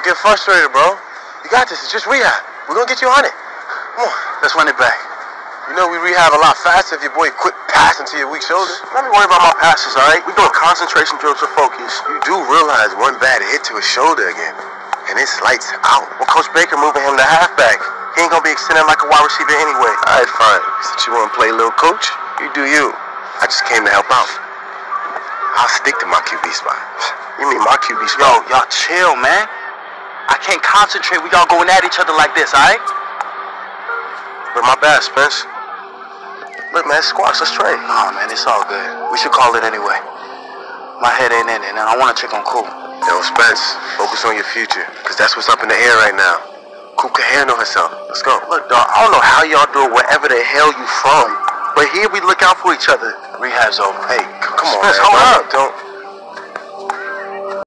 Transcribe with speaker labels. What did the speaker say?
Speaker 1: get frustrated, bro. You got this. It's just rehab. We're gonna get you on it. Come on.
Speaker 2: Let's run it back.
Speaker 1: You know we rehab a lot faster if your boy quit passing to your weak shoulder.
Speaker 2: Let me worry about my passes, all right? We're doing concentration drills to focus.
Speaker 1: You do realize one bad hit to his shoulder again, and it's lights out.
Speaker 2: Well, Coach Baker moving him to halfback. He ain't gonna be extending like a wide receiver anyway.
Speaker 1: All right, fine. Since you wanna play little coach, you do you. I just came to help out. I'll stick to my QB spot.
Speaker 2: You mean my QB spot? Yo, y'all chill, man. I can't concentrate. We all going at each other like this, all right?
Speaker 1: But my bad, Spence.
Speaker 2: Look, man, squash, let's trade. Nah, man, it's all good. We should call it anyway. My head ain't in it, and I want to check on Coop.
Speaker 1: Yo, Spence, focus on your future, because that's what's up in the air right now. Coop can handle herself. Let's go.
Speaker 2: Look, dog, I don't know how y'all do it wherever the hell you from, but here we look out for each other. Rehab's over.
Speaker 1: Hey, come on,
Speaker 2: Spence,
Speaker 1: man.
Speaker 2: hold up.
Speaker 1: Don't.